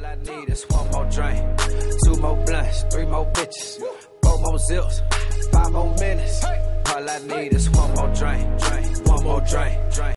All I need is one more drink, 2 more blunts, 3 more bitches, 4 more zips, 5 more minutes. All I need is one more drink, one more drink.